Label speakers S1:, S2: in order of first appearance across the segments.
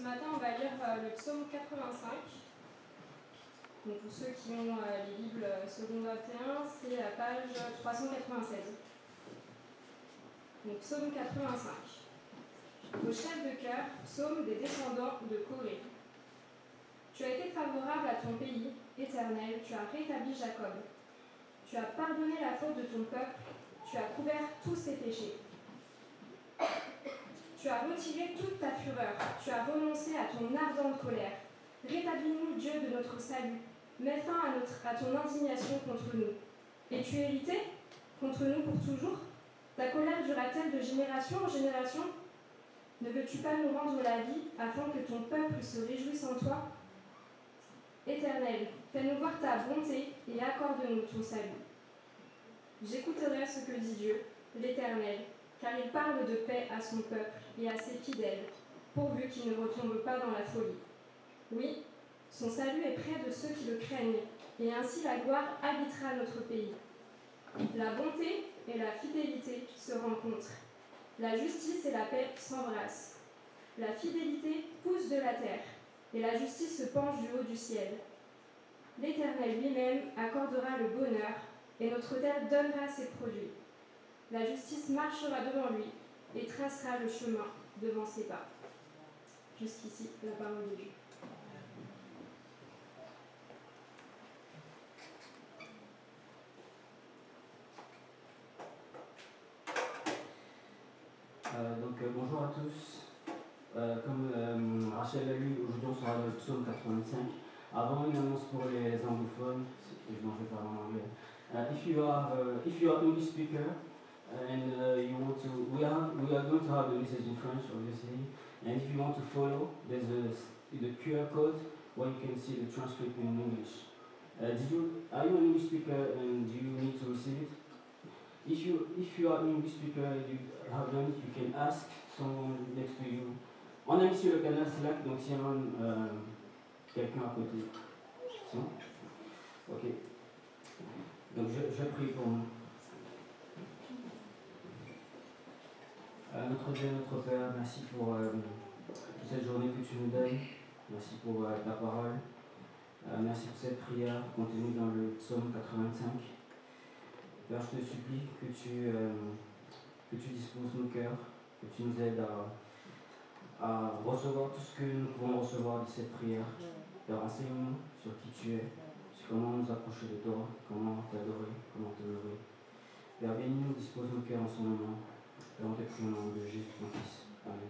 S1: matin, on va lire le psaume 85. Donc pour ceux qui ont les Bibles seconde 21, c'est la page 396. Donc psaume 85. Au chef de chœur, psaume des descendants de Corée. Tu as été favorable à ton pays, Éternel, tu as rétabli Jacob. Tu as pardonné la faute de ton peuple, tu as couvert tous ses péchés. Tu as retiré toute ta fureur, tu as renoncé à ton ardente colère. Rétablis-nous, Dieu de notre salut. Mets fin à ton indignation contre nous. Es-tu irrité contre nous pour toujours? Ta colère durera-t-elle de génération en génération? Ne veux-tu pas nous rendre la vie afin que ton peuple se réjouisse en toi? Éternel, fais-nous voir ta bonté et accorde-nous ton salut. J'écouterai ce que dit Dieu, l'Éternel, car il parle de paix à son peuple et à ses fidèles, pourvu qu'ils ne retombent pas dans la folie. Oui, son salut est près de ceux qui le craignent, et ainsi la gloire habitera notre pays. La bonté et la fidélité se rencontrent. La justice et la paix s'embrassent. La fidélité pousse de la terre, et la justice se penche du haut du ciel. L'Éternel lui-même accordera le bonheur, et notre terre donnera ses produits. La justice marchera devant lui, et tracera le chemin devant ses pas. Jusqu'ici, la parole de Dieu.
S2: Bonjour à tous. Comme Rachel l'a lu, aujourd'hui on sera dans le psaume 85. Avant une annonce pour les anglophones, je vais parler en anglais. If you are English speaker and you want to, we are going to have the message in French, obviously. And if you want to follow, there's the QR code where you can see the transcript in English. Are you an English speaker and do you need to receive it? If you are an English speaker and you have done it, you can ask someone next to you. On a mis sur le canal Slack, donc s'il y a quelqu'un à côté. C'est bon? Ok. Donc je prie pour nous. Notre Dieu, notre Père, merci pour cette journée que tu nous donnes. Merci pour ta parole. Merci pour cette prière contenue dans le psaume 85. Père, je te supplie que tu disposes nos cœurs, que tu nous aides à recevoir tout ce que nous pouvons recevoir de cette prière. Père, enseigne-nous sur qui tu es, sur comment nous approcher de toi, comment t'adorer, comment te louer. Père, bénis-nous, dispose nos cœurs en son nom. Père, on te prie au nom de Jésus, ton Fils. Amen.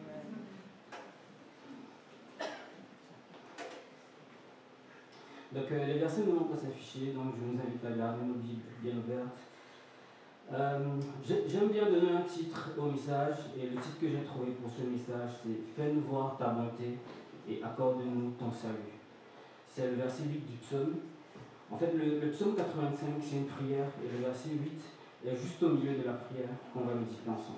S2: Donc les versets ne vont pas s'afficher, donc je vous invite à garder nos Bibles bien ouvertes. J'aime bien donner un titre au message, et le titre que j'ai trouvé pour ce message, c'est « Fais-nous voir ta bonté et accorde-nous ton salut ». C'est le verset 8 du psaume. En fait, le psaume 85, c'est une prière, et le verset 8 est juste au milieu de la prière qu'on va méditer ensemble.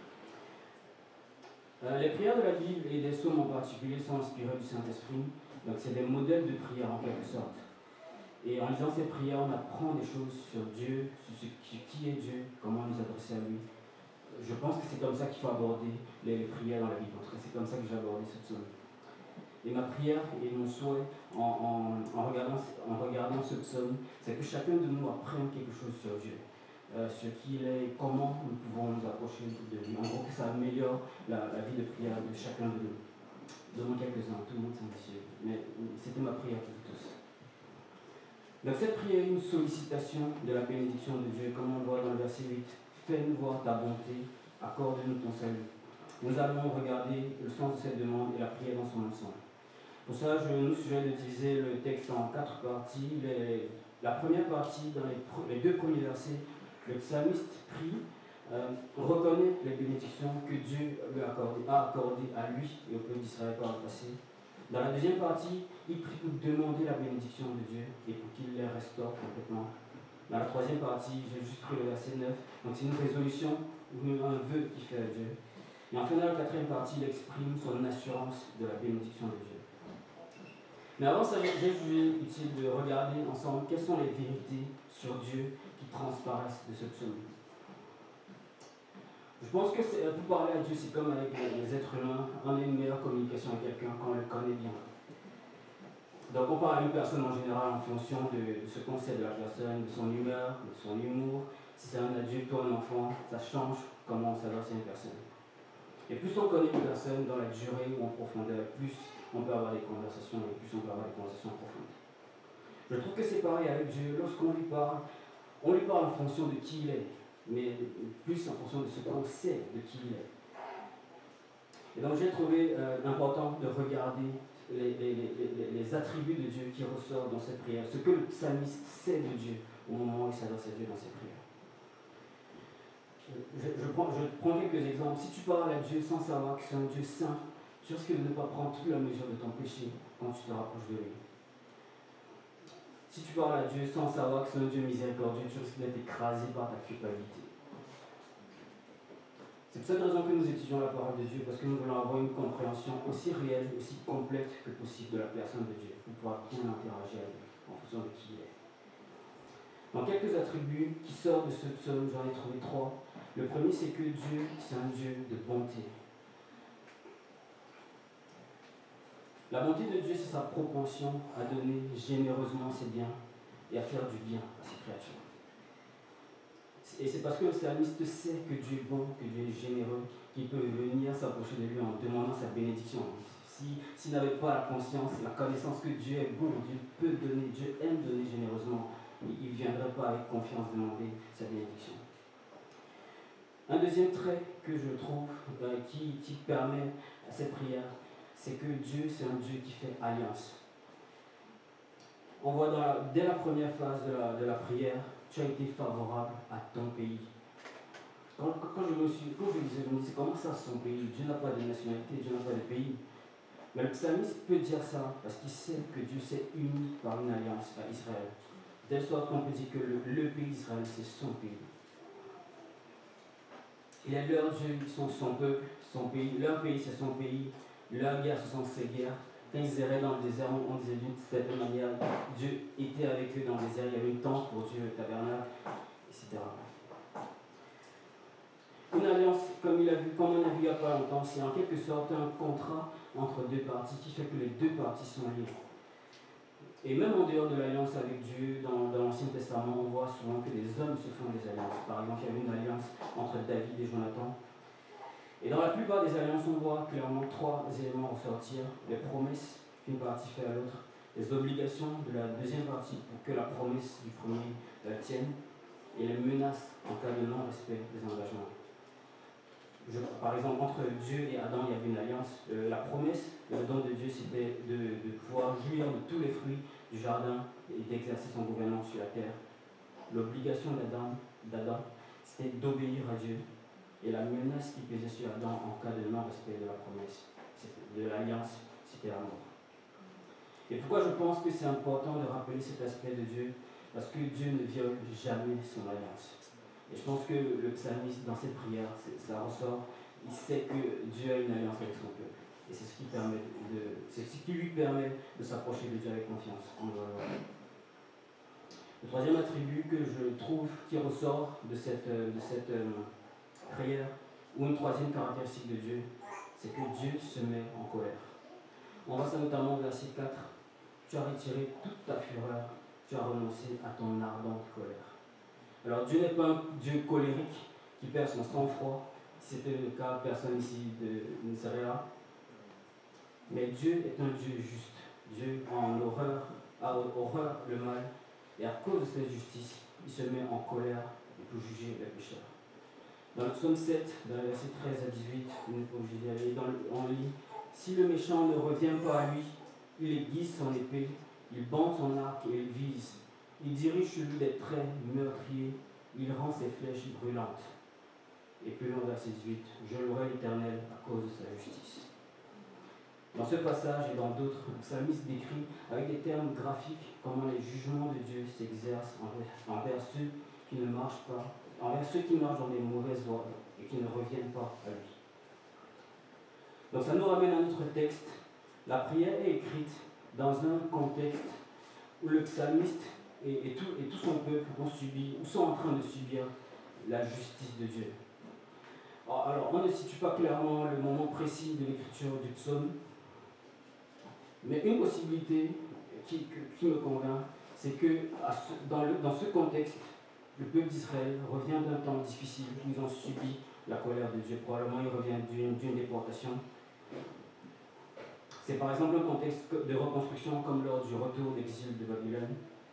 S2: Les prières de la Bible et des psaumes en particulier sont inspirées du Saint-Esprit. Donc c'est des modèles de prière en quelque sorte. Et en lisant ces prières, on apprend des choses sur Dieu, sur qui est Dieu, comment nous adresser à lui. Je pense que c'est comme ça qu'il faut aborder les prières dans la Bible. En tout cas, c'est comme ça que j'ai abordé ce psaume. Et ma prière et mon souhait en regardant ce psaume, c'est que chacun de nous apprenne quelque chose sur Dieu. Sur qui il est et comment nous pouvons nous approcher de lui. En gros, que ça améliore la vie de prière de chacun de nous. Donnons quelques-uns, tout le monde s'en monsieur. Mais c'était ma prière pour vous tous. Donc cette prière est une sollicitation de la bénédiction de Dieu, comme on le voit dans le verset 8. Fais-nous voir ta bonté, accorde-nous ton salut. Nous allons regarder le sens de cette demande et la prière dans son ensemble. Pour ça, je nous suggère d'utiliser le texte en 4 parties. La première partie, dans les 2 premiers versets, le psalmiste prie, reconnaît les bénédictions que Dieu lui a accordées à lui et au peuple d'Israël par le passé. Dans la deuxième partie, il prie pour demander la bénédiction de Dieu et pour qu'il les restaure complètement. Dans la troisième partie, j'ai juste pris le verset 9, donc c'est une résolution, un vœu qu'il fait à Dieu. Et enfin, dans la quatrième partie, il exprime son assurance de la bénédiction de Dieu. Mais avant ça, j'ai jugé utile de regarder ensemble quelles sont les vérités sur Dieu qui transparaissent de ce psaume. Je pense que pour parler à Dieu, c'est comme avec les êtres humains. On a une meilleure communication avec quelqu'un quand on le connaît bien. Donc on parle à une personne en général en fonction de ce qu'on sait de la personne, de son humeur, de son humour. Si c'est un adulte ou un enfant, ça change comment on s'adresse à une personne. Et plus on connaît une personne dans la durée ou en profondeur, plus on peut avoir des conversations et plus on peut avoir des conversations profondes. Je trouve que c'est pareil avec Dieu. Lorsqu'on lui parle en fonction de qui il est, mais plus en fonction de ce qu'on sait de qui il est. Et donc j'ai trouvé important de regarder les attributs de Dieu qui ressortent dans cette prière, ce que le psalmiste sait de Dieu au moment où il s'adresse à Dieu dans cette prière. Je prends quelques exemples. Si tu parles à Dieu sans savoir que c'est un Dieu saint, tu risques de ne pas prendre toute la mesure de ton péché quand tu te rapproches de lui. Si tu parles à Dieu sans savoir que c'est un Dieu miséricordieux, tu risques d'être écrasé par ta culpabilité. C'est pour cette raison que nous étudions la parole de Dieu, parce que nous voulons avoir une compréhension aussi réelle, aussi complète que possible de la personne de Dieu, pour pouvoir bien interagir avec lui, en fonction de qui il est. Donc quelques attributs qui sortent de ce psaume, j'en ai trouvé 3. Le premier, c'est que Dieu, c'est un Dieu de bonté. La bonté de Dieu, c'est sa propension à donner généreusement ses biens et à faire du bien à ses créatures. Et c'est parce que le psalmiste sait que Dieu est bon, que Dieu est généreux, qu'il peut venir s'approcher de lui en demandant sa bénédiction. S'il n'avait pas la conscience, la connaissance que Dieu est bon, Dieu peut donner, Dieu aime donner généreusement, il ne viendrait pas avec confiance demander sa bénédiction. Un deuxième trait que je trouve qui permet à cette prière, c'est que Dieu, c'est un Dieu qui fait alliance. On voit dès la première phase de la prière, tu as été favorable à ton pays. Quand je disais, je me disais, comment ça son pays? Dieu n'a pas de nationalité, Dieu n'a pas de pays. Mais le psalmiste peut dire ça parce qu'il sait que Dieu s'est uni par une alliance à Israël. De sorte qu'on peut dire que le pays d'Israël, c'est son pays. Il est leur Dieu, ils sont son peuple, son pays. Leur pays, c'est son pays. Leur guerre, ce sont ses guerres. Quand ils erraient dans le désert, on disait d'une certaine manière, Dieu était avec eux dans le désert. Il y avait une tente pour Dieu, le tabernacle, etc. Une alliance, comme on a vu il n'y a pas longtemps, c'est en quelque sorte un contrat entre deux parties qui fait que les deux parties sont liées. Et même en dehors de l'alliance avec Dieu, dans l'Ancien Testament, on voit souvent que les hommes se font des alliances. Par exemple, il y avait une alliance entre David et Jonathan. Et dans la plupart des alliances, on voit clairement 3 éléments ressortir. Les promesses qu'une partie fait à l'autre, les obligations de la deuxième partie pour que la promesse du premier la tienne, et les menaces en cas de non-respect des engagements. Par exemple, entre Dieu et Adam, il y avait une alliance. La promesse, le don de Dieu, c'était de pouvoir jouir de tous les fruits du jardin et d'exercer son gouvernement sur la terre. L'obligation d'Adam, c'était d'obéir à Dieu. Et la menace qui pesait sur Adam en cas de non-respect de la promesse, de l'alliance, c'était la mort. Et pourquoi je pense que c'est important de rappeler cet aspect de Dieu? Parce que Dieu ne viole jamais son alliance. Et je pense que le psalmiste, dans cette prière, ça ressort, il sait que Dieu a une alliance avec son peuple. Et c'est ce qui lui permet de s'approcher de Dieu avec confiance. Le troisième attribut que je trouve qui ressort de cette prière, ou une troisième caractéristique de Dieu, c'est que Dieu se met en colère. On voit ça notamment au verset 4. Tu as retiré toute ta fureur, tu as renoncé à ton ardente colère. Alors Dieu n'est pas un Dieu colérique qui perd son sang-froid. Si c'était le cas, personne ici ne serait là. Mais Dieu est un Dieu juste. Dieu en horreur, a horreur le mal. Et à cause de cette justice, il se met en colère pour juger les pécheurs. Dans le psaume 7, dans les versets 13 à 18, on n'est pas obligé d'y aller, on lit « Si le méchant ne revient pas à lui, il aiguise son épée, il bande son arc et il vise. Il dirige sur lui des traits meurtriers, il rend ses flèches brûlantes. » Et plus loin, verset 18, « Je louerai l'Éternel à cause de sa justice. » Dans ce passage et dans d'autres, le psalmiste décrit avec des termes graphiques comment les jugements de Dieu s'exercent envers ceux qui ne marchent pas, envers ceux qui marchent dans des mauvaises voies et qui ne reviennent pas à lui. Donc ça nous ramène à notre texte. La prière est écrite dans un contexte où le psalmiste et tout son peuple ont subi, ou sont en train de subir la justice de Dieu. Alors, on ne situe pas clairement le moment précis de l'écriture du psaume, mais une possibilité qui me convainc, c'est que dans ce contexte, le peuple d'Israël revient d'un temps difficile où ils ont subi la colère de Dieu. Probablement, il revient d'une déportation. C'est par exemple un contexte de reconstruction comme lors du retour d'exil de Babylone.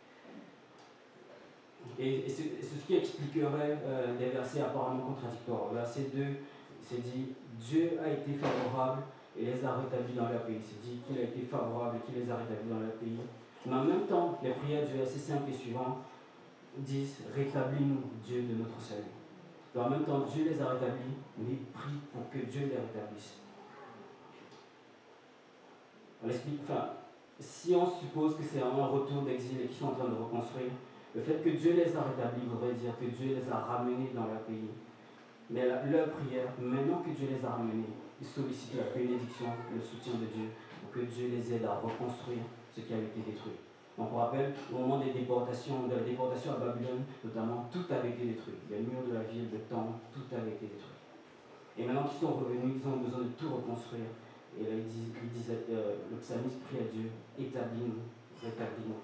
S2: Et c'est ce qui expliquerait des versets apparemment contradictoires. Verset 2, c'est dit « Dieu a été favorable et les a rétablis dans leur pays ». C'est dit qu'il a été favorable et qu'il les a rétablis dans leur pays. Mais en même temps, les prières du verset 5 et suivant disent « Rétablis-nous, Dieu de notre salut ». Et en même temps, Dieu les a rétablis, mais il prie pour que Dieu les rétablisse. On l'explique, si on suppose que c'est un retour d'exil et qu'ils sont en train de reconstruire, le fait que Dieu les a rétablis voudrait dire que Dieu les a ramenés dans leur pays. Mais leur prière, maintenant que Dieu les a ramenés, ils sollicitent la bénédiction, le soutien de Dieu, pour que Dieu les aide à reconstruire ce qui a été détruit. Donc on rappelle, au moment de la déportation à Babylone, notamment, tout avait été détruit. Les murs de la ville, le temple, tout avait été détruit. Et maintenant qu'ils sont revenus, ils ont besoin de tout reconstruire. Et là, le psalmiste prie à Dieu, établis-nous, rétablis-nous.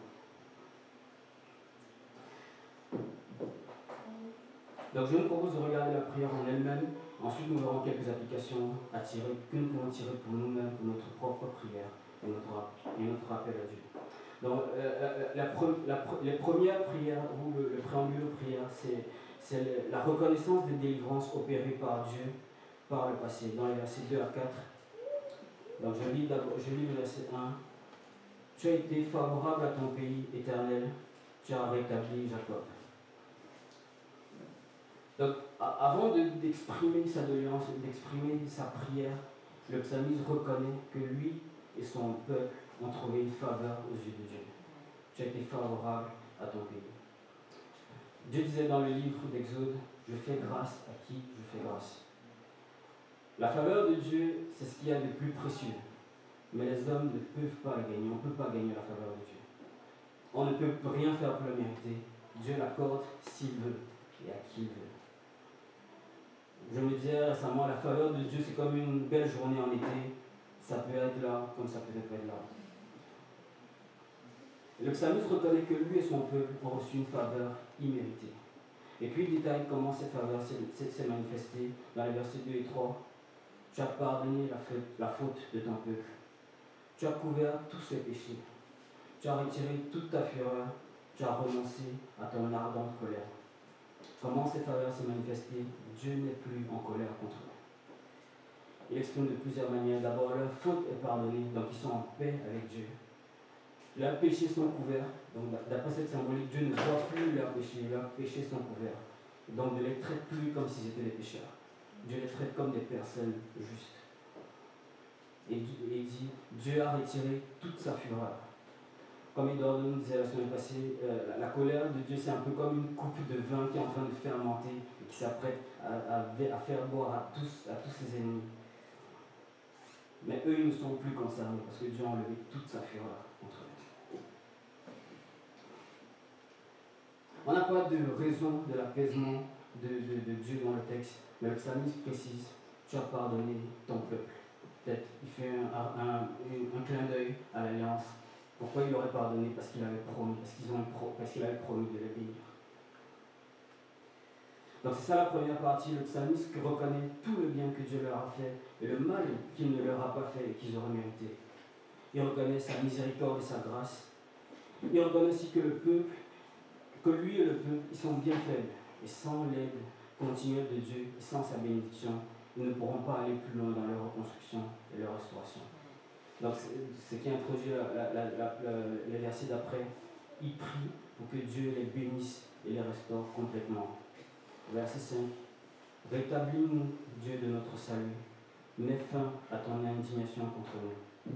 S2: Donc je vous propose de regarder la prière en elle-même. Ensuite, nous verrons quelques applications que nous pouvons tirer pour nous-mêmes, pour notre propre prière et notre appel à Dieu. Donc, les premières prières, ou le préambule aux prières, c'est la reconnaissance des délivrances opérées par Dieu par le passé, dans les versets 2 à 4. Donc, je lis le verset 1. Tu as été favorable à ton pays éternel, tu as rétabli Jacob. Donc, avant d'exprimer sa doléance, d'exprimer sa prière, le psalmiste reconnaît que lui et son peuple ont trouvé une faveur aux yeux de Dieu. Tu as été favorable à ton pays. Dieu disait dans le livre d'Exode, je fais grâce à qui je fais grâce. La faveur de Dieu, c'est ce qu'il y a de plus précieux. Mais les hommes ne peuvent pas la gagner. On ne peut pas gagner la faveur de Dieu. On ne peut rien faire pour la mériter. Dieu l'accorde s'il veut et à qui il veut. Je me disais récemment, la faveur de Dieu, c'est comme une belle journée en été. Ça peut être là, comme ça peut être là. Et le psalmiste reconnaît que lui et son peuple ont reçu une faveur imméritée. Et puis il détaille comment cette faveur s'est manifestée dans les versets 2 et 3. Tu as pardonné la faute de ton peuple. Tu as couvert tous ses péchés. Tu as retiré toute ta fureur. Tu as renoncé à ton ardente colère. Comment cette faveur s'est manifestée? Dieu n'est plus en colère contre eux. Il exprime de plusieurs manières. D'abord, leur faute est pardonnée, donc ils sont en paix avec Dieu. Leurs péchés sont couverts. Donc, d'après cette symbolique, Dieu ne voit plus leurs péchés sont couverts. Donc, ne les traite plus comme s'ils étaient des pécheurs. Dieu les traite comme des personnes justes. Et il dit, Dieu a retiré toute sa fureur. Comme Edouard nous disait la semaine passée, la colère de Dieu, c'est un peu comme une coupe de vin qui est en train de fermenter et qui s'apprête à faire boire à tous ses ennemis. Mais eux, ils ne sont plus concernés parce que Dieu a enlevé toute sa fureur contre eux. On n'a pas de raison de l'apaisement de Dieu dans le texte, mais le psalmiste précise, tu as pardonné ton peuple. Peut-être il fait un clin d'œil à l'alliance. Pourquoi il aurait pardonné? Parce qu'il avait promis, parce qu'il avait promis de les bénir. Donc c'est ça la première partie, le psalmiste qui reconnaît tout le bien que Dieu leur a fait et le mal qu'il ne leur a pas fait et qu'ils auraient mérité. Il reconnaît sa miséricorde et sa grâce. Il reconnaît aussi que lui et le peuple, ils sont bien faibles. Et sans l'aide continuelle de Dieu et sans sa bénédiction, ils ne pourront pas aller plus loin dans leur reconstruction et leur restauration. Donc, ce qui introduit les versets d'après, il prie pour que Dieu les bénisse et les restaure complètement. Verset 5. Rétablis-nous, Dieu de notre salut. Mets fin à ton indignation contre nous.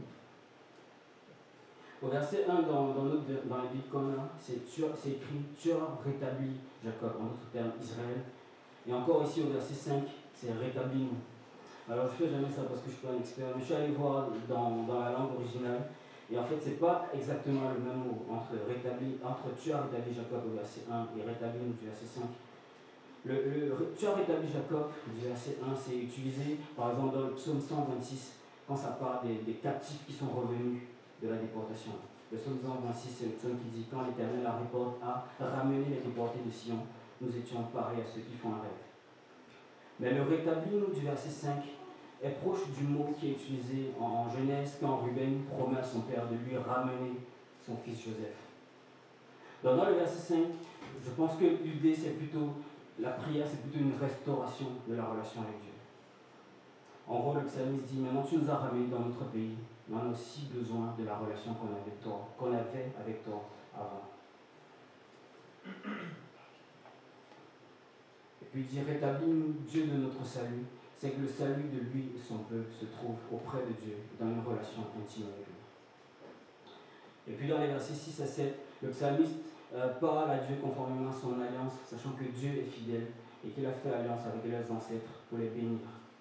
S2: Au verset 1, dans les Bibles qu'on a, c'est écrit tu as rétabli Jacob, en d'autres termes Israël. Et encore ici au verset 5, c'est rétablis-nous. Alors je ne fais jamais ça parce que je ne suis pas un expert, mais je suis allé voir dans la langue originale. Et en fait, ce n'est pas exactement le même mot entre tu as rétabli Jacob au verset 1 et rétabli-nous du verset 5. Tu as rétabli Jacob, du verset 1, c'est utilisé par exemple dans le psaume 126, quand ça parle des captifs qui sont revenus de la déportation. Le psaume 126, c'est le psaume qui dit: quand l'Éternel a ramené les déportés de Sion, nous étions pareils à ceux qui font un rêve. Mais le rétabli, nous, du verset 5, est proche du mot qui est utilisé en Genèse quand Ruben promet à son père de lui ramener son fils Joseph. Donc dans le verset 5, je pense que l'idée, c'est plutôt, la prière, c'est plutôt une restauration de la relation avec Dieu. En gros, le psalmiste dit: maintenant tu nous as ramenés dans notre pays, mais on a aussi besoin de la relation qu'on avait avec toi avant. Et puis il dit: rétablis-nous, Dieu de notre salut. C'est que le salut de lui et son peuple se trouve auprès de Dieu, dans une relation intime avec lui. Et puis dans les versets 6 à 7, le psalmiste parle à Dieu conformément à son alliance, sachant que Dieu est fidèle et qu'il a fait alliance avec leurs ancêtres pour les bénir.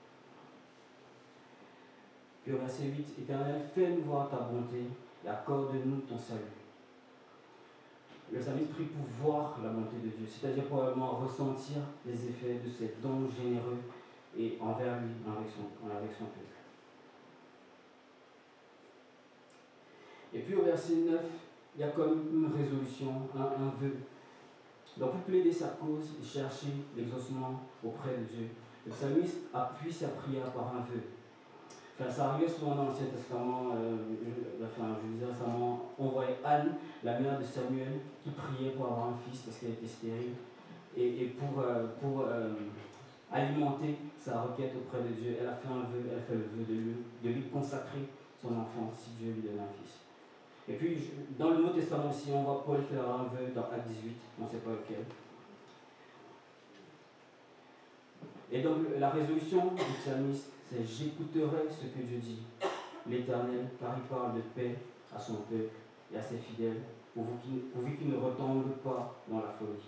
S2: Puis au verset 8, Éternel, fais-nous voir ta bonté et accorde-nous ton salut. Le psalmiste prie pour voir la bonté de Dieu, c'est-à-dire probablement ressentir les effets de ses dons généreux et envers lui, avec son peuple. Et puis au verset 9, il y a comme une résolution, un vœu. Donc pour plaider sa cause et chercher l'exaucement auprès de Dieu, le psalmiste appuie sa prière par un vœu. Enfin, ça arrive souvent dans l'Ancien Testament. Je disais récemment, on voyait Anne, la mère de Samuel, qui priait pour avoir un fils parce qu'elle était stérile. Et pour alimenter sa requête auprès de Dieu, elle a fait un vœu, elle a fait le vœu de lui consacrer son enfant si Dieu lui donne un fils. Et puis, dans le Nouveau Testament aussi, on voit Paul faire un vœu dans Acte 18, on ne sait pas lequel. Et donc, la résolution du psalmiste, c'est: j'écouterai ce que Dieu dit, l'Éternel, car il parle de paix à son peuple et à ses fidèles, pourvu qu'il ne retombe pas dans la folie.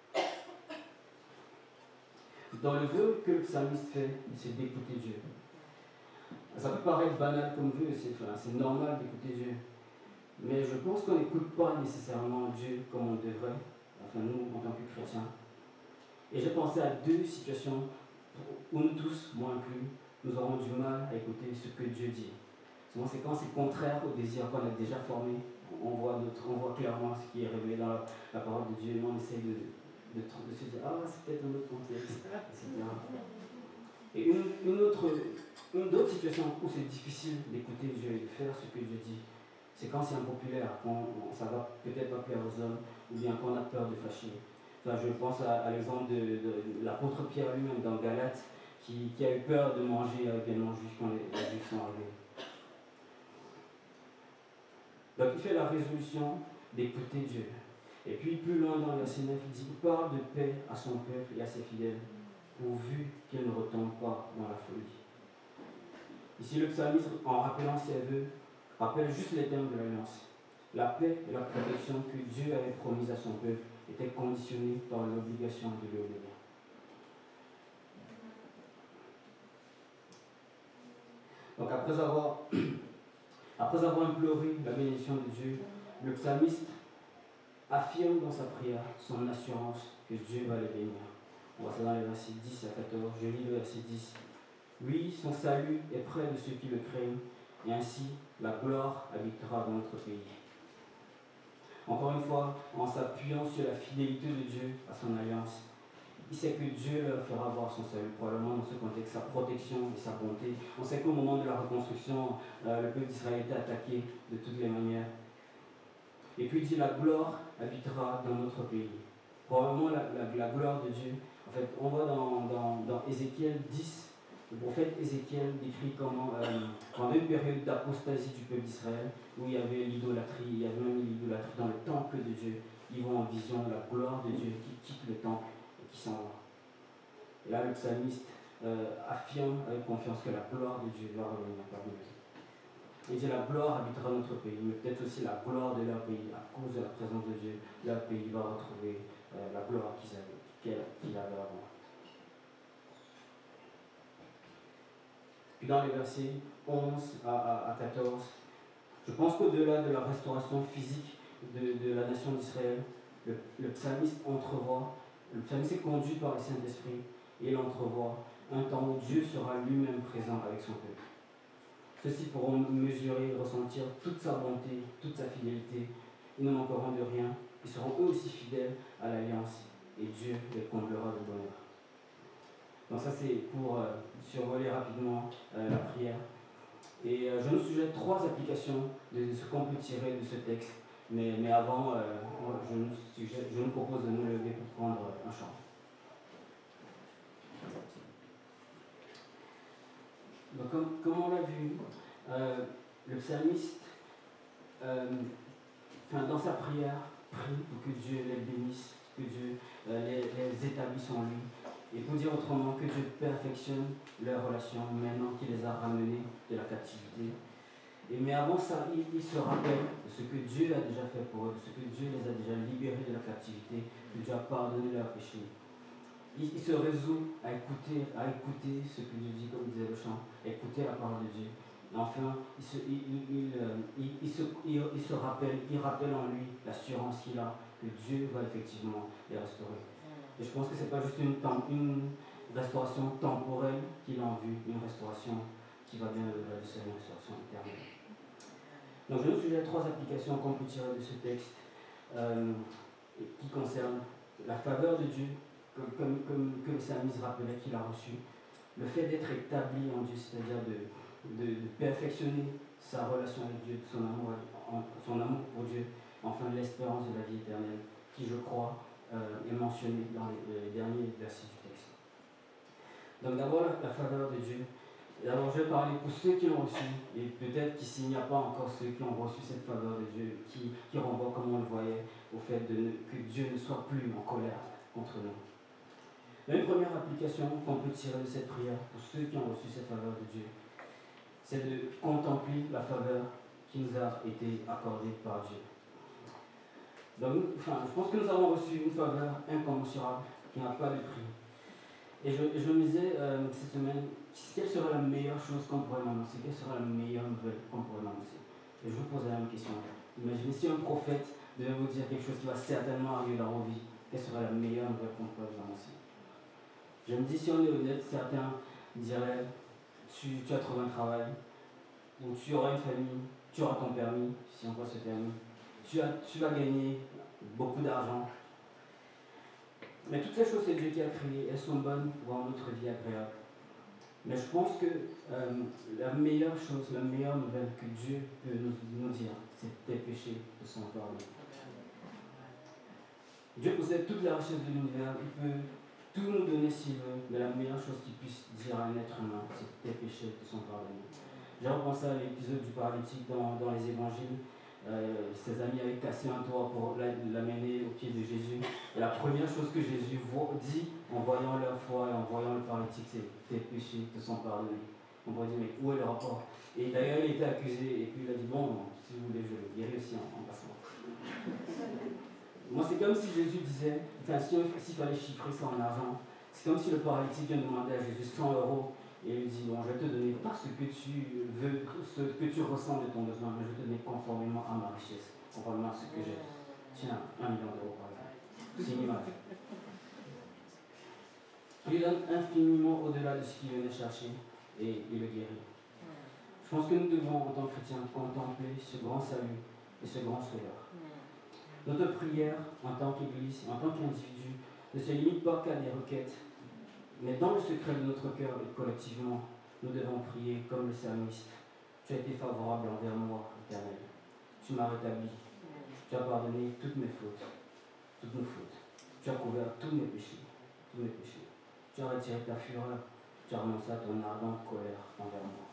S2: Dans le vœu que le psalmiste fait, c'est d'écouter Dieu. Ça peut paraître banal comme vœu, c'est normal d'écouter Dieu. Mais je pense qu'on n'écoute pas nécessairement Dieu comme on devrait, enfin nous en tant que chrétiens. Et j'ai pensé à deux situations où nous tous, moi inclus, nous aurons du mal à écouter ce que Dieu dit. Souvent c'est quand c'est contraire au désir qu'on a déjà formé, on voit clairement ce qui est révélé dans la parole de Dieu, et on essaie de se dire: ah, c'est peut-être un autre contexte, etc. Et une autre situation où c'est difficile d'écouter Dieu et de faire ce que Dieu dit, c'est quand c'est impopulaire, quand ça va peut-être pas plaire aux hommes, ou bien quand on a peur de fâcher. Enfin, je pense à l'exemple de l'apôtre Pierre lui-même dans Galates, qui a eu peur de manger avec les non-juifs quand les juifs sont arrivés. Donc il fait la résolution d'écouter Dieu. Et puis plus loin dans le verset 9, il dit: il parle de paix à son peuple et à ses fidèles, pourvu qu'il ne retombe pas dans la folie. Ici le psalmiste, en rappelant ses vœux, rappelle juste les termes de l'alliance. La paix et la protection que Dieu avait promise à son peuple étaient conditionnées par l'obligation de lui obéir. Donc après avoir imploré la bénédiction de Dieu, le psalmiste affirme dans sa prière son assurance que Dieu va le bénir. On voit ça dans les versets 10 à 14. Je lis le verset 10. Oui, son salut est près de ceux qui le craignent, et ainsi la gloire habitera dans notre pays. Encore une fois, en s'appuyant sur la fidélité de Dieu à son alliance, il sait que Dieu leur fera voir son salut, probablement dans ce contexte, sa protection et sa bonté. On sait qu'au moment de la reconstruction, le peuple d'Israël était attaqué de toutes les manières. Et puis il dit: la gloire habitera dans notre pays. Probablement la gloire de Dieu. En fait, on voit dans Ézéchiel 10, le prophète Ézéchiel décrit comment, pendant une période d'apostasie du peuple d'Israël, où il y avait l'idolâtrie, il y avait même l'idolâtrie dans le temple de Dieu, ils voient en vision la gloire de Dieu qui quitte le temple et qui s'en va. Et là, le psalmiste affirme avec confiance que la gloire de Dieu va revenir parmi eux. Il dit: la gloire habitera notre pays, mais peut-être aussi la gloire de leur pays, à cause de la présence de Dieu, leur pays va retrouver la gloire qu'il avait avant. Puis dans les versets 11 à 14, je pense qu'au-delà de la restauration physique de la nation d'Israël, le psalmiste entrevoit Le psalmiste est conduit par le Saint-Esprit et il entrevoit un temps où Dieu sera lui-même présent avec son peuple. Ceux-ci pourront mesurer et ressentir toute sa bonté, toute sa fidélité. Ils ne manqueront de rien. Ils seront eux aussi fidèles à l'alliance et Dieu les comblera de bonheur. Donc ça c'est pour survoler rapidement la prière. Et je nous suggère 3 applications de ce qu'on peut tirer de ce texte. Mais avant, je nous propose de nous lever pour prendre un chant. Donc, comme on l'a vu, le psalmiste, dans sa prière, prie pour que Dieu les bénisse, que Dieu les établisse en lui. Et pour dire autrement, que Dieu perfectionne leurs relations maintenant qu'il les a ramenés de la captivité. Mais avant ça, il se rappelle de ce que Dieu a déjà fait pour eux, de ce que Dieu les a déjà libérés de la captivité, que Dieu a pardonné leurs péchés. Il se résout à écouter ce que Dieu dit, comme disait le chant, écouter la parole de Dieu. Et enfin, il rappelle en lui l'assurance qu'il a que Dieu va effectivement les restaurer. Et je pense que ce n'est pas juste une restauration temporelle qu'il a en vue, une restauration qui va bien au-delà de cette restauration éternelle. Donc je me suggère 3 applications qu'on peut tirer de ce texte qui concernent la faveur de Dieu, comme que le psalmiste rappelait qu'il a reçu, le fait d'être établi en Dieu, c'est-à-dire de perfectionner sa relation avec Dieu, son amour pour Dieu, enfin l'espérance de la vie éternelle, qui je crois est mentionnée dans les derniers versets du texte. Donc d'abord la faveur de Dieu. Et alors je vais parler pour ceux qui l'ont reçu, et peut-être qu'ici il n'y a pas encore ceux qui ont reçu cette faveur de Dieu, qui renvoie, comme on le voyait, au fait que Dieu ne soit plus en colère contre nous. Mais une première application qu'on peut tirer de cette prière, pour ceux qui ont reçu cette faveur de Dieu, c'est de contempler la faveur qui nous a été accordée par Dieu. Donc, je pense que nous avons reçu une faveur incommensurable qui n'a pas de prix. Et je me disais cette semaine, quelle serait la meilleure chose qu'on pourrait m'annoncer? Quelle serait la meilleure nouvelle qu'on pourrait m'annoncer? Et je vous pose la même question. Imaginez si un prophète devait vous dire quelque chose qui va certainement arriver dans vos vies. Quelle serait la meilleure nouvelle qu'on pourrait vous annoncer? Je me dis, si on est honnête, certains diraient, tu as trouvé un travail, ou tu auras une famille, tu auras ton permis, si on voit ce permis, tu vas gagner beaucoup d'argent. Mais toutes ces choses, c'est Dieu qui a créé, elles sont bonnes pour rendre notre vie agréable. Mais je pense que la meilleure chose, la meilleure nouvelle que Dieu peut nous dire, c'est tes péchés te sont pardonnés. Dieu possède toute la richesse de l'univers, il peut tout nous donner s'il veut, mais la meilleure chose qu'il puisse dire à un être humain, c'est que tes péchés te sont pardonnés. J'ai repensé à l'épisode du paralytique dans les évangiles. Ses amis avaient cassé un toit pour l'amener au pied de Jésus. Et la première chose que Jésus dit en voyant leur foi et en voyant le paralytique, c'est tes péchés te sont pardonnés. On pourrait dire, mais où est le rapport? Et d'ailleurs, il était accusé et puis il a dit, bon, si vous voulez, je le guéris aussi en passant. Moi, c'est comme si Jésus disait, s'il fallait chiffrer ça en argent, c'est comme si le paralytique vient demander à Jésus 100 € et il lui dit, bon, je vais te donner pas ce que tu veux, ce que tu ressens de ton besoin, mais je vais te donner conformément à ma richesse, conformément à ce que j'ai. Tiens, 1 million d'euros par exemple. C'est une image. Il lui donne infiniment au-delà de ce qu'il venait chercher et il le guérit. Je pense que nous devons, en tant que chrétiens, contempler ce grand salut et ce grand sauveur. Notre prière en tant qu'Église, en tant qu'individu, ne se limite pas qu'à des requêtes, mais dans le secret de notre cœur et collectivement, nous devons prier comme le psalmiste. Tu as été favorable envers moi, Éternel. Tu m'as rétabli. Tu as pardonné toutes mes fautes, toutes nos fautes. Tu as couvert tous mes péchés, tous mes péchés. Tu as retiré ta fureur. Tu as renoncé à ton ardente colère envers moi.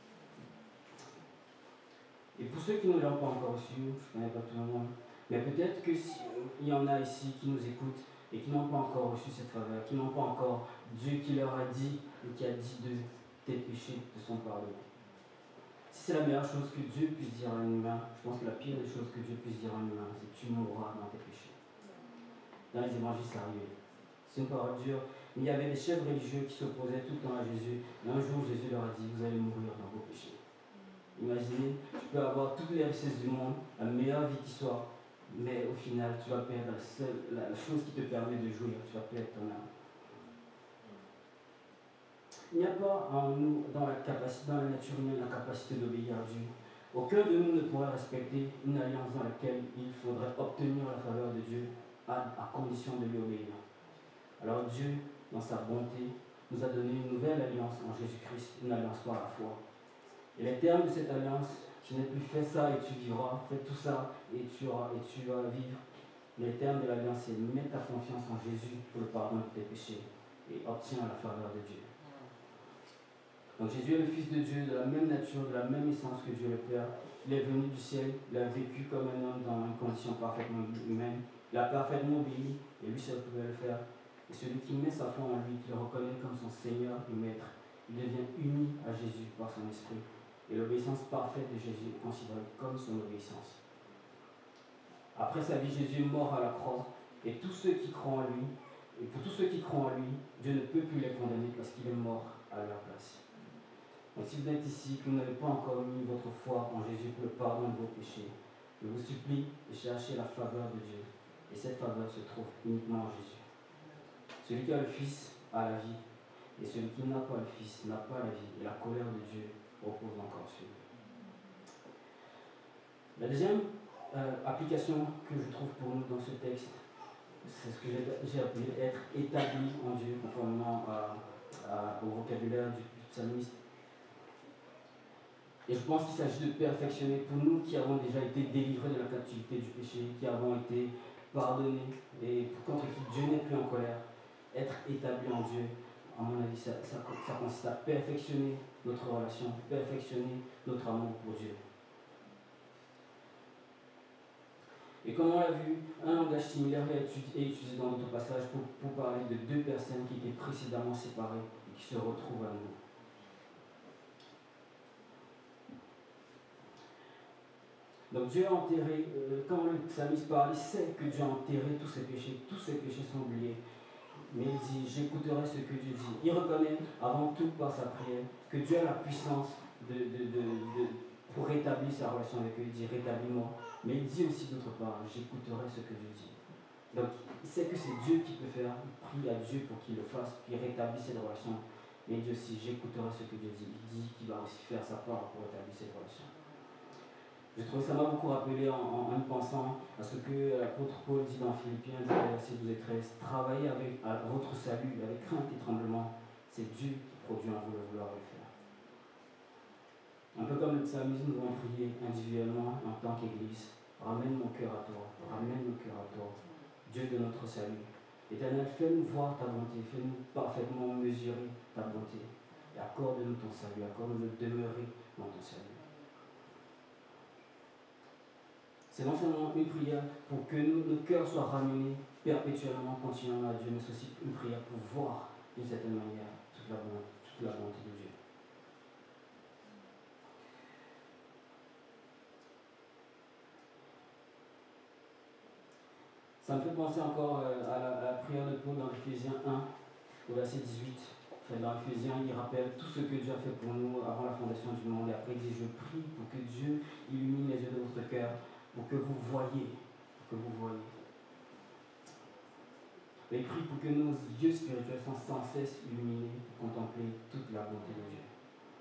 S2: Et pour ceux qui ne l'ont pas encore reçu, je ne connais pas tout le monde, mais peut-être qu'il y en a ici qui nous écoutent et qui n'ont pas encore reçu cette faveur, qui n'ont pas encore Dieu qui leur a dit et qui a dit d'eux, tes péchés te sont pardonnés. Si c'est la meilleure chose que Dieu puisse dire à un humain, je pense que la pire des choses que Dieu puisse dire à un humain, c'est tu mourras dans tes péchés. Dans les évangiles, c'est arrivé. C'est une parole dure. Mais il y avait des chefs religieux qui s'opposaient tout le temps à Jésus. Et un jour, Jésus leur a dit, vous allez mourir dans vos péchés. Imaginez, tu peux avoir toutes les richesses du monde, la meilleure vie qui soit, mais au final, tu vas perdre la chose qui te permet de jouir, tu vas perdre ton âme. Il n'y a pas en nous, dans la nature humaine, la capacité d'obéir à Dieu. Aucun de nous ne pourrait respecter une alliance dans laquelle il faudrait obtenir la faveur de Dieu à condition de lui obéir. Alors Dieu, dans sa bonté, nous a donné une nouvelle alliance en Jésus-Christ, une alliance par la foi. Et les termes de cette alliance, ce n'est plus fais ça et tu vivras, fais tout ça et tu vas vivre. Les termes de l'alliance, c'est mets ta confiance en Jésus pour le pardon de tes péchés et obtiens la faveur de Dieu. Donc Jésus est le Fils de Dieu, de la même nature, de la même essence que Dieu le Père. Il est venu du ciel, il a vécu comme un homme dans une condition parfaitement humaine. Il a parfaitement obéi, et lui seul pouvait le faire. Et celui qui met sa foi en lui, qui le reconnaît comme son Seigneur et Maître, il devient uni à Jésus par son esprit. Et l'obéissance parfaite de Jésus est considérée comme son obéissance. Après sa vie, Jésus est mort à la croix, et tous ceux qui croient en lui, et pour tous ceux qui croient en lui, Dieu ne peut plus les condamner parce qu'il est mort à leur place. Donc si vous êtes ici, que vous n'avez pas encore mis votre foi en Jésus pour le pardon de vos péchés, je vous supplie de chercher la faveur de Dieu. Et cette faveur se trouve uniquement en Jésus. Celui qui a le Fils a la vie, et celui qui n'a pas le Fils n'a pas la vie, et la colère de Dieu repose encore sur lui. La deuxième application que je trouve pour nous dans ce texte, c'est ce que j'ai appelé être établi en Dieu, conformément au vocabulaire du psalmiste. Et je pense qu'il s'agit de perfectionner pour nous qui avons déjà été délivrés de la captivité du péché, qui avons été pardonnés et contre qui Dieu n'est plus en colère. Être établi en Dieu, à mon avis, ça consiste à perfectionner notre relation, perfectionner notre amour pour Dieu. Et comme on l'a vu, un langage similaire est utilisé dans notre passage pour parler de deux personnes qui étaient précédemment séparées et qui se retrouvent à nouveau. Donc Dieu a enterré, quand le psalmiste parle, il sait que Dieu a enterré tous ses péchés sont oubliés. Mais il dit, j'écouterai ce que Dieu dit. Il reconnaît avant tout par sa prière que Dieu a la puissance pour rétablir sa relation avec eux. Il dit, rétablis-moi. Mais il dit aussi d'autre part, j'écouterai ce que Dieu dit. Donc il sait que c'est Dieu qui peut faire, il prie à Dieu pour qu'il le fasse, qu'il rétablisse cette relation. Mais il dit aussi, j'écouterai ce que Dieu dit. Il dit qu'il va aussi faire sa part pour rétablir cette relation. Je trouve ça m'a beaucoup rappelé en y pensant à ce que l'apôtre Paul dit dans Philippiens, verset 12 et 13. Travaillez à votre salut avec crainte et tremblement. C'est Dieu qui produit en vous le vouloir le faire. Un peu comme le psalmiste, nous devons prier individuellement en tant qu'Église. Ramène mon cœur à toi, ramène mon cœur à toi, Dieu de notre salut. Éternel, fais-nous voir ta bonté, fais-nous parfaitement mesurer ta bonté. Et accorde-nous ton salut, accorde-nous de demeurer dans ton salut. C'est non seulement une prière pour que nos cœurs soient ramenés perpétuellement, continuellement à Dieu, mais c'est aussi une prière pour voir d'une certaine manière toute la bonté de Dieu. Ça me fait penser encore à la prière de Paul dans Ephésiens 1, au verset 18. Dans Ephésiens, il rappelle tout ce que Dieu a fait pour nous avant la fondation du monde. Et après, il dit, je prie pour que Dieu illumine les yeux de votre cœur, pour que vous voyez. Et il prie pour que nos yeux spirituels soient sans cesse illuminés pour contempler toute la bonté de Dieu.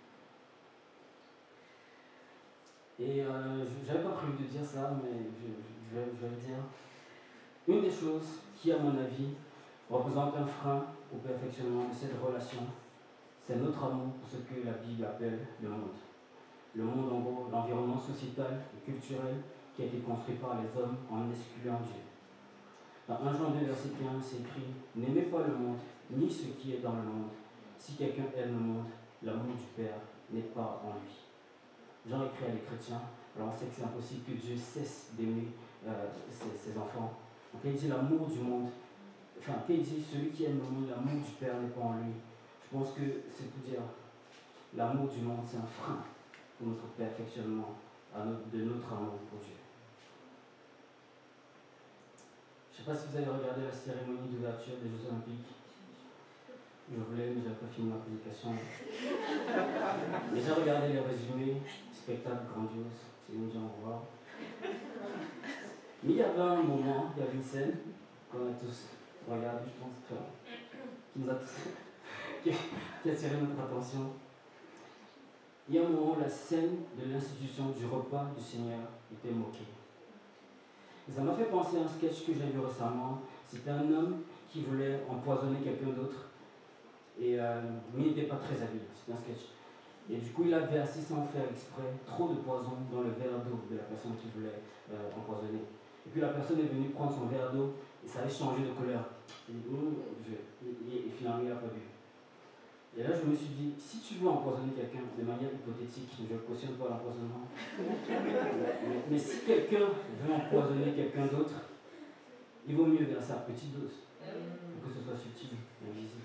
S2: Et je n'avais pas prévu de dire ça, mais je vais le dire. Une des choses qui, à mon avis, représente un frein au perfectionnement de cette relation, c'est notre amour pour ce que la Bible appelle le monde. Le monde, en gros, l'environnement sociétal et culturel qui a été construit par les hommes en excluant Dieu. Dans 1 Jean 2, verset 15, c'est écrit « N'aimez pas le monde, ni ce qui est dans le monde. Si quelqu'un aime le monde, l'amour du Père n'est pas en lui. » Jean écrit à des chrétiens, alors on sait que c'est impossible que Dieu cesse d'aimer ses enfants. Donc il dit l'amour du monde, enfin il dit celui qui aime le monde, l'amour du Père n'est pas en lui. Je pense que c'est pour dire l'amour du monde, c'est un frein pour notre perfectionnement, de notre amour pour Dieu. Je ne sais pas si vous avez regardé la cérémonie d'ouverture des Jeux Olympiques. Je voulais, mais je n'avais pas fini ma prédication. Mais j'ai regardé les résumés, spectacle grandiose, c'est une bien au revoir. Mais il y avait un moment, il y avait une scène qu'on a tous regardé, je pense, qui nous a tous qui a attiré notre attention. Il y a un moment où la scène de l'institution du repas du Seigneur était moquée. Et ça m'a fait penser à un sketch que j'ai vu récemment. C'était un homme qui voulait empoisonner quelqu'un d'autre, mais il n'était pas très habile. C'était un sketch. Et du coup, il a versé sans faire exprès trop de poison dans le verre d'eau de la personne qui voulait empoisonner. Et puis la personne est venue prendre son verre d'eau et ça avait changé de couleur. Et finalement, il n'a pas bu. Et là, je me suis dit, si tu veux empoisonner quelqu'un de manière hypothétique, je ne cautionne pas l'empoisonnement, mais si quelqu'un veut empoisonner quelqu'un d'autre, il vaut mieux verser à petite dose, pour que ce soit subtil et invisible.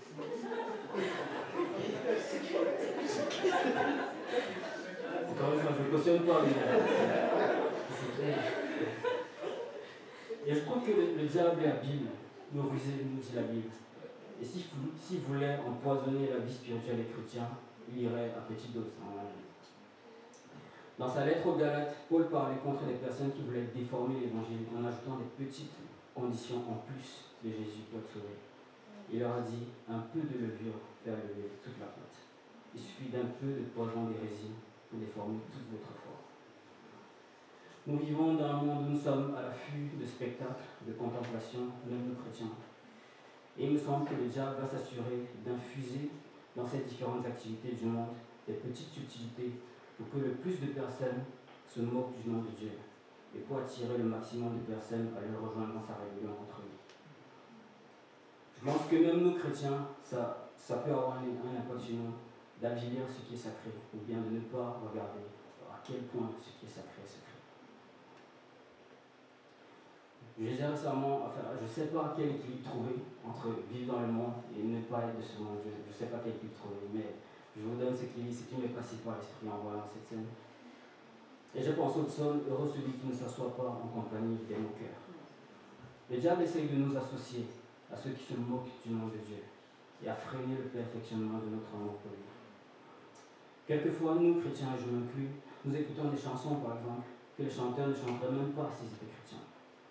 S2: Encore une fois, je ne cautionne pas, mais c'est clair. Et je trouve que le diable est habile, nous ruser, nous dit la Bible. Et s'il voulait empoisonner la vie spirituelle des chrétiens, il irait à petite dose. Dans sa lettre aux Galates, Paul parlait contre les personnes qui voulaient déformer l'évangile en ajoutant des petites conditions en plus de Jésus pour être sauvé. Il leur a dit, un peu de levure fait lever toute la pâte. Il suffit d'un peu de poison d'hérésie pour déformer toute votre foi. Nous vivons dans un monde où nous sommes à l'affût de spectacles, de contemplation, même nous chrétiens. Et il me semble que le diable va s'assurer d'infuser dans ces différentes activités du monde des petites subtilités pour que le plus de personnes se moquent du nom de Dieu et pour attirer le maximum de personnes à le rejoindre dans sa rébellion contre lui. Je pense que même nous chrétiens, ça peut avoir un impact sur nous d'avilir ce qui est sacré ou bien de ne pas regarder à quel point ce qui est sacré est sacré. Je disais récemment, je ne sais pas quel équilibre trouver entre vivre dans le monde et ne pas être de ce monde. Je ne sais pas quel équilibre trouver, mais je vous donne ce qui m'est passé par l'esprit en voyant cette scène. Et je pense au psaume, heureux celui qui ne s'assoit pas en compagnie des moqueurs. Le diable essaye de nous associer à ceux qui se moquent du nom de Dieu et à freiner le perfectionnement de notre amour pour lui. Quelquefois, nous, chrétiens, je m'inclus, nous écoutons des chansons, par exemple, que les chanteurs ne chanteraient même pas s'ils étaient chrétiens.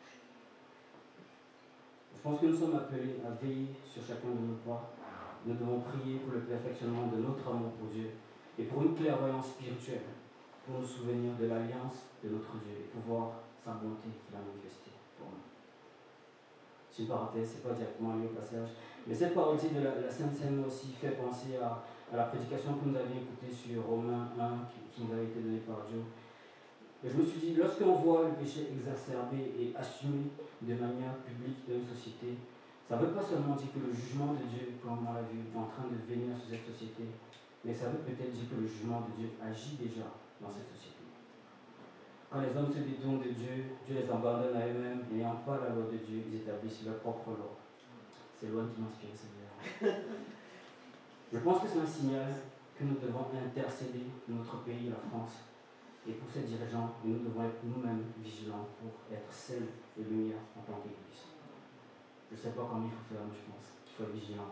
S2: Je pense que nous sommes appelés à veiller sur chacun de nos pas. Nous devons prier pour le perfectionnement de notre amour pour Dieu et pour une clairvoyance spirituelle, pour nous souvenir de l'alliance de notre Dieu et pouvoir sa bonté qu'il a manifestée pour nous. C'est une parenthèse, ce n'est pas directement lié au passage, mais cette parodie de la Sainte Seine aussi fait penser à la prédication que nous avions écoutée sur Romains 1 qui nous avait été donnée par Dieu. Et je me suis dit, lorsqu'on voit le péché exacerbé et assumé de manière publique dans une société, ça ne veut pas seulement dire que le jugement de Dieu, comme on l'a vu, est en train de venir sur cette société, mais ça veut peut-être dire que le jugement de Dieu agit déjà dans cette société. Quand les hommes se détournent de Dieu, Dieu les abandonne à eux-mêmes, et n'ayant pas la loi de Dieu, ils établissent leur propre loi. C'est l'homme qui m'inspire cette verre. Je pense que c'est un signal que nous devons intercéder pour notre pays, la France. Et pour ces dirigeants, nous devons être nous-mêmes vigilants pour être sel et lumière en tant qu'Église. Je ne sais pas comment il faut faire, mais je pense qu'il faut être vigilant.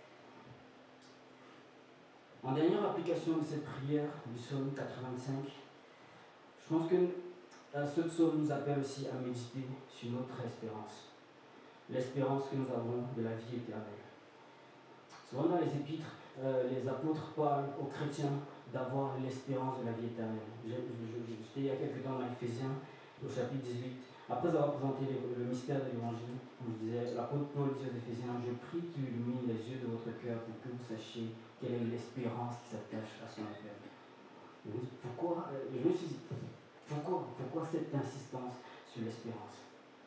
S2: En dernière application de cette prière du psaume 85, je pense que ce psaume nous appelle aussi à méditer sur notre espérance. L'espérance que nous avons de la vie éternelle. Souvent dans les épîtres, les apôtres parlent aux chrétiens d'avoir l'espérance de la vie éternelle. J'étais il y a quelques temps dans Éphésiens, au chapitre 18. Après avoir présenté le mystère de l'évangile, comme je disais, l'apôtre Paul dit aux Éphésiens, je prie qu'il illumine les yeux de votre cœur pour que vous sachiez quelle est l'espérance qui s'attache à son appel. Pourquoi, je me suis dit, pourquoi cette insistance sur l'espérance?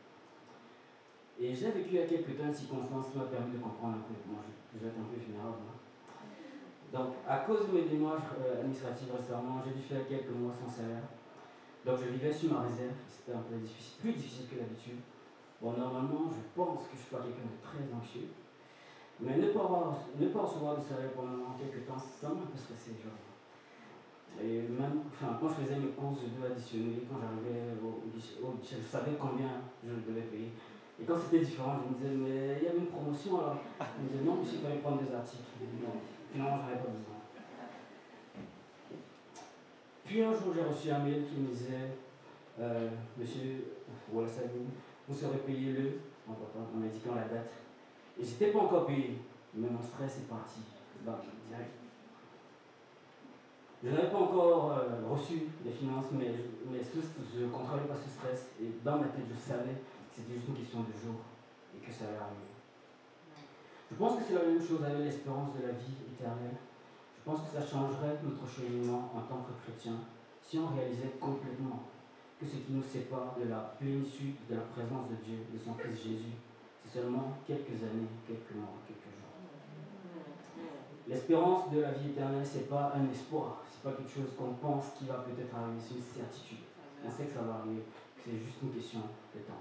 S2: Et j'ai vécu il y a quelques temps une circonstance qui m'a permis de comprendre un peu. Moi, je vais être un peu vulnérable. Donc, à cause de mes démarches administratives récemment, j'ai dû faire quelques mois sans salaire. Donc, je vivais sur ma réserve. C'était un peu difficile, plus difficile que d'habitude. Bon, normalement, je pense que je suis pas quelqu'un de très anxieux. Mais ne pas recevoir de salaire pendant quelques temps, ça m'a un peu stressé. Genre. Et même, quand je faisais mes courses, je devais additionner. Quand j'arrivais au guichet, je savais combien je devais payer. Et quand c'était différent, je me disais, mais il y avait une promotion alors. Je me disais, non, monsieur, il fallait prendre des articles. Non, finalement, j'en avais pas besoin. Puis un jour, j'ai reçu un mail qui me disait, Monsieur Wallassani, vous serez payé en indiquant la date. Et j'étais pas encore payé, mais mon stress est parti. Direct. Je n'avais pas encore reçu les finances, mais je ne contrôlais pas ce stress. Et dans ma tête, je savais que c'était juste une question de jour et que ça allait arriver. Je pense que c'est la même chose avec l'espérance de la vie éternelle. Je pense que ça changerait notre cheminement en tant que chrétien si on réalisait complètement que ce qui nous sépare de la plénitude de la présence de Dieu, de son Fils Jésus, c'est seulement quelques années, quelques mois, quelques jours. L'espérance de la vie éternelle, ce n'est pas un espoir, ce n'est pas quelque chose qu'on pense qui va peut-être arriver, c'est une certitude. On sait que ça va arriver, c'est juste une question de temps.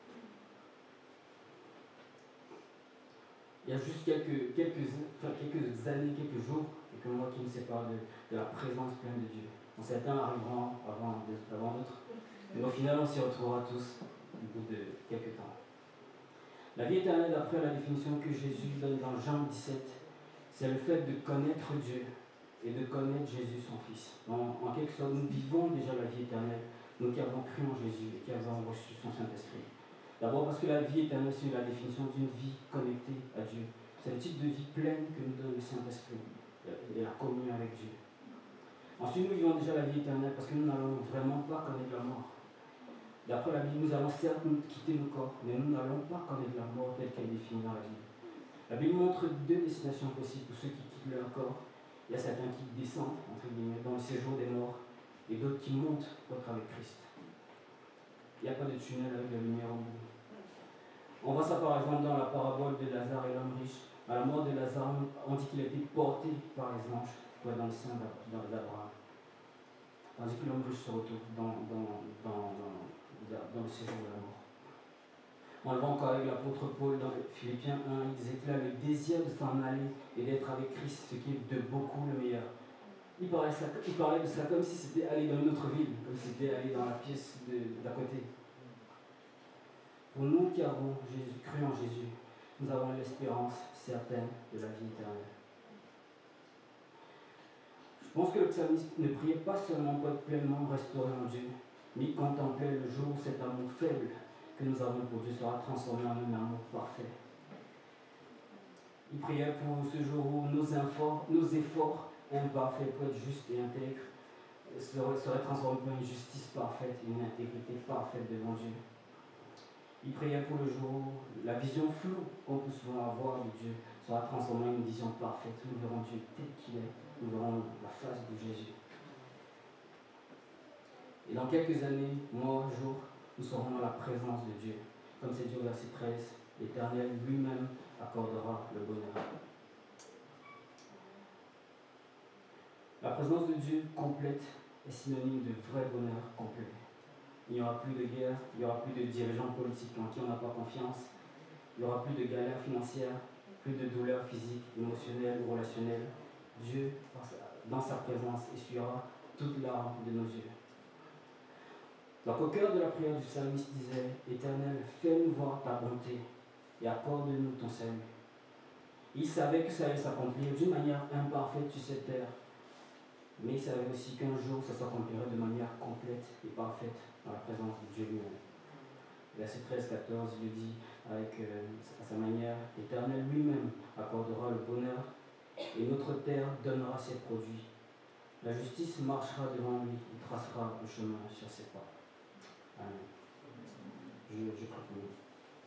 S2: Il y a juste quelques années, quelques jours, quelques mois qui nous séparent de la présence pleine de Dieu. Bon, certains arriveront avant d'autres, mais au final, on s'y retrouvera tous au bout de quelques temps. La vie éternelle, d'après la définition que Jésus donne dans Jean 17, c'est le fait de connaître Dieu et de connaître Jésus, son Fils. En quelque sorte, nous vivons déjà la vie éternelle, nous qui avons cru en Jésus et qui avons reçu son Saint-Esprit. D'abord parce que la vie éternelle, c'est la définition d'une vie connectée à Dieu. C'est le type de vie pleine que nous donne le Saint-Esprit et la communion avec Dieu. Ensuite, nous vivons déjà la vie éternelle parce que nous n'allons vraiment pas connaître la mort. D'après la Bible, nous allons certes quitter nos corps, mais nous n'allons pas connaître la mort telle qu'elle est définie dans la Bible. La Bible montre deux destinations possibles pour ceux qui quittent leur corps. Il y a certains qui descendent, entre guillemets, dans le séjour des morts, et d'autres qui montent, d'autres avec Christ. Il n'y a pas de tunnel avec la lumière au bout. On voit ça par exemple dans la parabole de Lazare et l'homme riche. À la mort de Lazare, on dit qu'il a été porté par les anges pour être dans le sein d'Abraham. Tandis que l'homme riche se retrouve dans le séjour de la mort. On le voit encore avec l'apôtre Paul dans Philippiens 1, il disait que là, le désir de s'en aller et d'être avec Christ, ce qui est de beaucoup le meilleur. Il parlait de ça comme si c'était aller dans une autre ville, comme si c'était aller dans la pièce d'à côté. Pour nous qui avons cru en Jésus, nous avons l'espérance certaine de la vie éternelle. Je pense que le psalmiste ne priait pas seulement pour être pleinement restauré en Dieu, mais il contemplait le jour où cet amour faible que nous avons pour Dieu sera transformé en un amour parfait. Il priait pour ce jour où nos efforts imparfaits pour être justes et intègres seraient transformés en une justice parfaite et une intégrité parfaite devant Dieu. Il priait pour le jour où la vision floue qu'on peut souvent avoir de Dieu sera transformée en une vision parfaite. Nous verrons Dieu tel qu'il est, nous verrons la face de Jésus. Et dans quelques années, mois, jours, nous serons dans la présence de Dieu. Comme c'est dit au verset 13, l'Éternel lui-même accordera le bonheur. La présence de Dieu complète est synonyme de vrai bonheur complet. Il n'y aura plus de guerre, il n'y aura plus de dirigeants politiques en qui on n'a pas confiance, il n'y aura plus de galères financières, plus de douleurs physiques, émotionnelles ou relationnelles. Dieu, dans sa présence, essuiera toute larme de nos yeux. Donc au cœur de la prière du psalmiste disait, Éternel, fais-nous voir ta bonté et accorde-nous ton salut. Il savait que ça allait s'accomplir d'une manière imparfaite sur cette terre, mais il savait aussi qu'un jour ça s'accomplirait de manière complète et parfaite dans la présence de Dieu lui-même. Verset 13-14, il dit avec à sa manière, l'Éternel lui-même accordera le bonheur et notre terre donnera ses produits. La justice marchera devant lui, il tracera le chemin sur ses pas. Amen. Je crois que oui.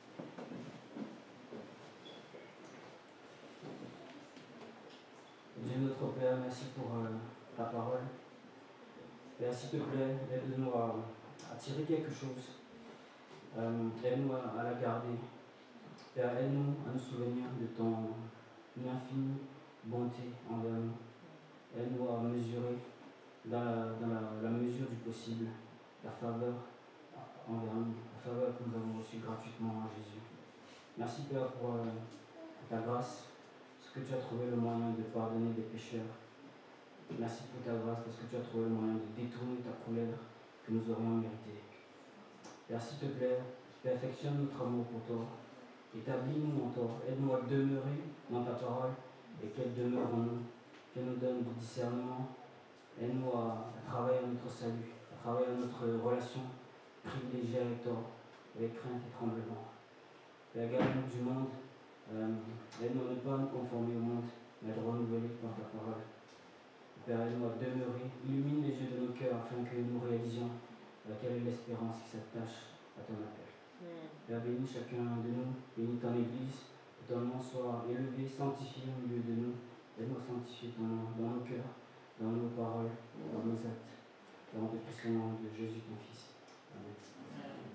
S2: Dieu notre Père, merci pour ta parole. Père, s'il te plaît, aide-nous à tirer quelque chose. Aide-nous à la garder. Père, aide-nous à nous souvenir de ton infinie bonté envers nous. Aide-nous à mesurer dans la mesure du possible la faveur envers nous, la faveur que nous avons reçue gratuitement en Jésus. Merci Père pour ta grâce, parce que tu as trouvé le moyen de pardonner des pécheurs. Merci pour ta grâce, parce que tu as trouvé le moyen de détourner ta colère que nous aurions méritée. Père, s'il te plaît, perfectionne notre amour pour toi. Établis-nous en toi. Aide-nous à demeurer dans ta parole et qu'elle demeure en nous. Qu'elle nous donne du discernement. Aide-nous à travailler à notre salut, à travailler à notre relation privilégier avec toi, avec crainte et tremblement. Père, garde-nous du monde, aide-nous à ne pas nous conformer au monde, mais à te renouveler par ta parole. Père, aide-nous à demeurer, illumine les yeux de nos cœurs afin que nous réalisions quelle est l'espérance qui s'attache à ton appel. Père, bénis chacun de nous, bénis ton Église, que ton nom soit élevé, sanctifié au milieu de nous. Aide-nous à sanctifier ton nom dans nos cœurs, dans nos paroles, dans nos actes. Car on te prie au nom de Jésus, ton Fils. Amen.